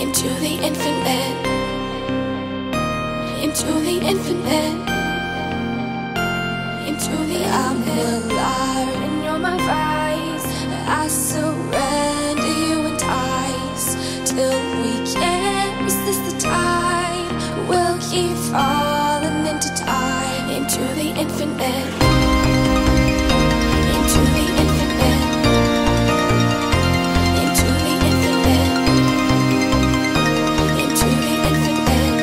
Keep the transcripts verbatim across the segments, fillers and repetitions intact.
into the infinite, into the infinite, into the I'm alive and you're my vice. I surrender, you entice till we can't resist the tide. We'll keep falling into time, into the infinite, into the infinite, into the infinite, into the infinite,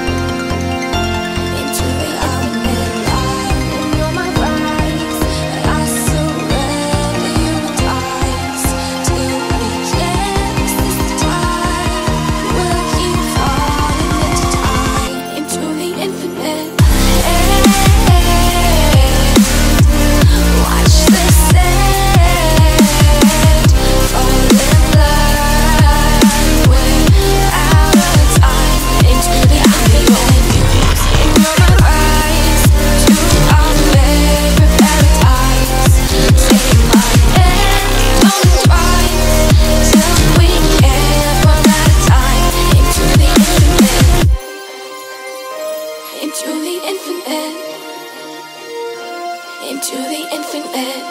into the I'm alive and you're my vice. I surrender, you entice till we can't resist the tide. We'll keep falling into time, into the infinite. Watch the sand fall in love. We're out of time, into the infinite. And you're my eyes to our favorite paradise. Take my hand, don't twice till we can't run out of time. Into the infinite, into the infinite, into the infinite,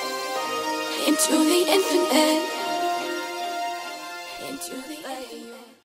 into the infinite, into the infinite.